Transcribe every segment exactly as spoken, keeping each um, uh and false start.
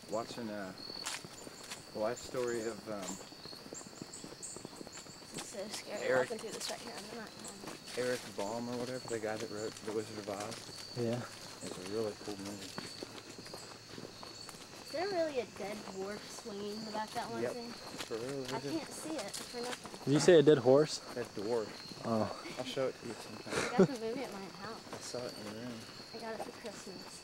watching uh, the life story of um, It's so scary Eric, walking through this right here in the nighttime. Eric Baum or whatever, the guy that wrote The Wizard of Oz. Yeah. It's a really cool movie. Is there really a dead dwarf swinging in the back of that one Yep. thing? For real, I can't see it for nothing. Did you say a dead horse? Dead dwarf. Oh. I'll show it to you sometime. I got the movie at my house. I saw it in the room. I got it for Christmas.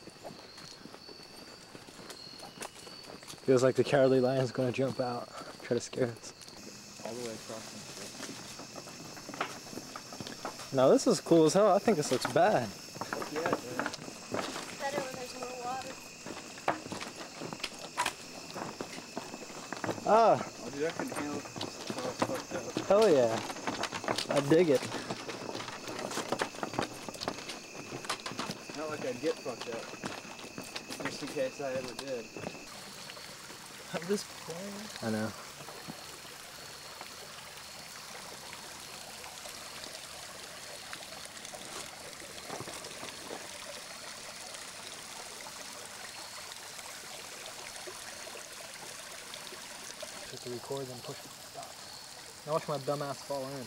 Feels like the cowardly lion's gonna jump out, try to scare us. All the way across the street. Now this is cool as hell. I think this looks bad. Yeah, it does. Better when there's more water. Ah, Oh, dude, I can handle it. It's all fucked up. hell yeah. I dig it. Not like I'd get fucked up. Just in case I ever did. At this point. I know. To record and push stop. Now watch my dumbass fall in.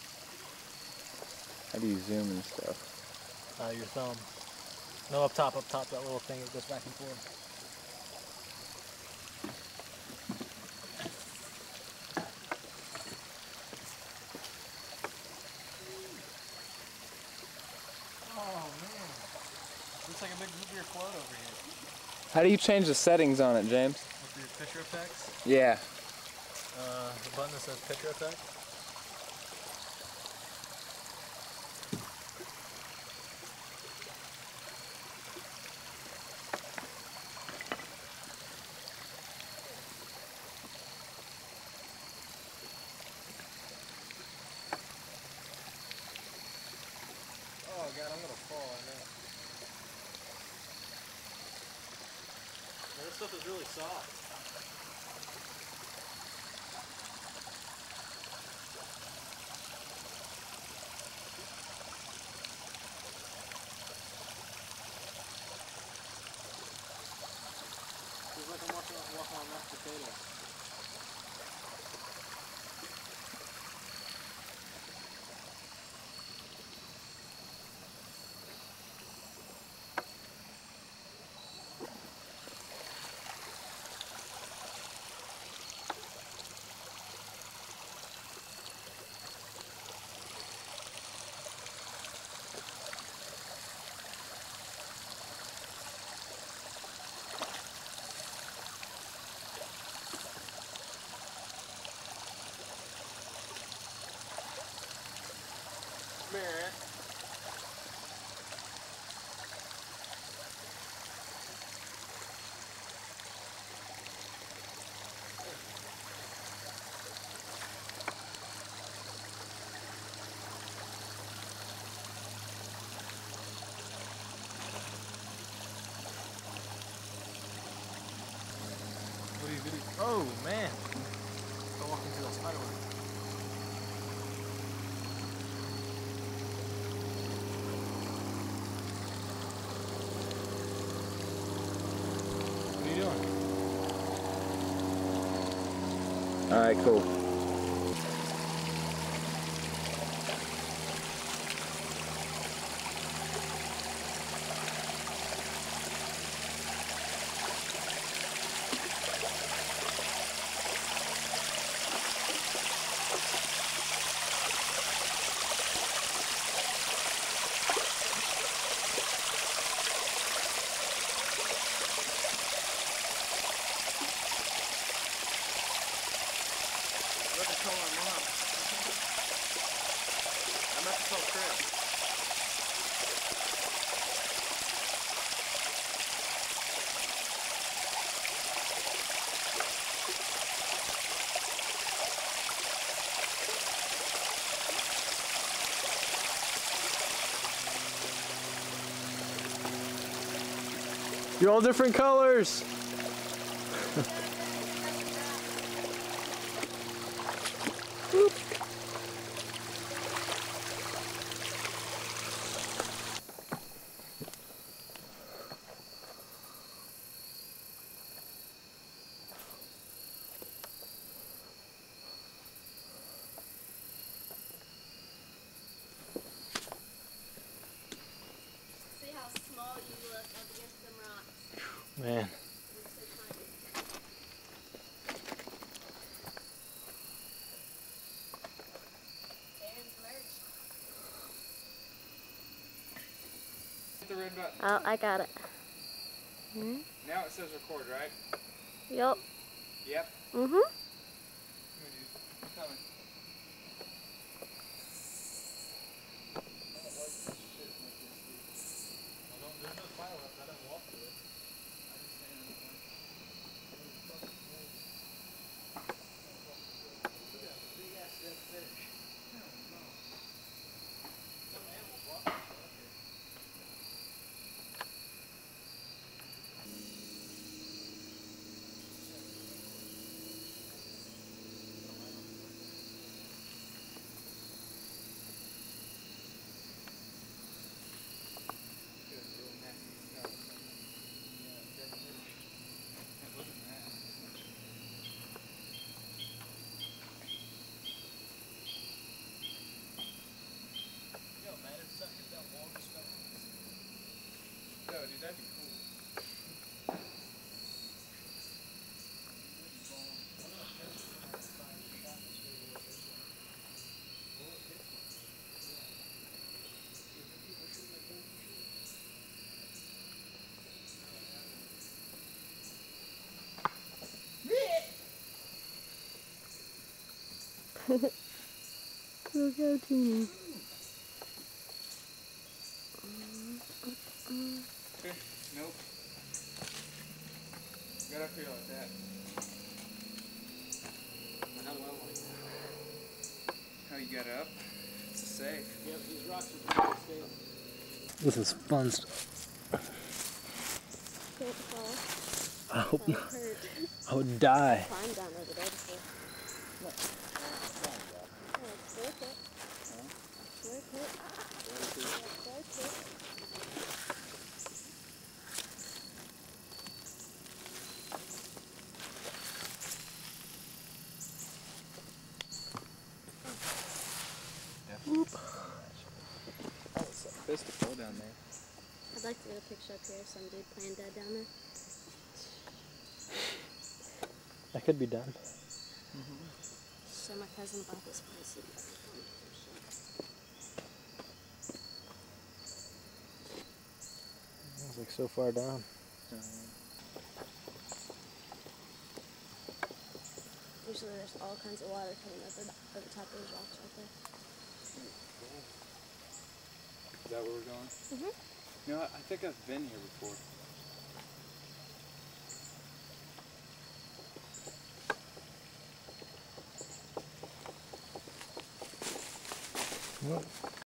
How do you zoom and stuff? Uh, your thumb. No, up top, up top, that little thing that goes back and forth. Oh man, looks like a big nuclear quote over here. How do you change the settings on it, James? With your picture effects? Yeah. Uh, the button that says picture effect. Oh god, I'm gonna fall, I know. This stuff is really soft. Feels like I'm walking on, walking on mashed potatoes. Mirror. What are you video? Oh man! I'm walking through that spider web. What are you doing? All right, cool. I'm about to tell my mom. I'm about to tell Chris. You're all different colors! Oh, I got it. Hmm? Now it says record, right? Yup. Yep. Mm-hmm. Come here, dude. I'm coming. I don't like this shit like this, dude. Well, don't, there's no file left. I don't walk through it. I just stand on the front. Look at that big ass dead fish. Hell no. Some animals walk through it. Okay. Good, real nasty smell. Yeah, dead fish. Can't look at that. Yo, man, it's such if that wall just fell on us. Yo, dude, that'd be cool. Look how teeny. Fish? Nope. Got up here like that. How do I like that? How you got up? It's safe. Yeah, but these rocks are pretty stable. This is fun stuff. Don't fall. I hope That not. would hurt. I would die. Climb down over there before. Oh, it's worth it. It's worth it. It's worth it. Whoop. Oh, it's a fish to pull down there. I'd like to get a picture up here of some dude playing dead down there. That could be done. Mm-hmm. So my cousin bought this place. It's like so far down. Uh, Usually there's all kinds of water coming over, over top of those rocks right there. Is that where we're going? Mm-hmm. You know what? I think I've been here before. What?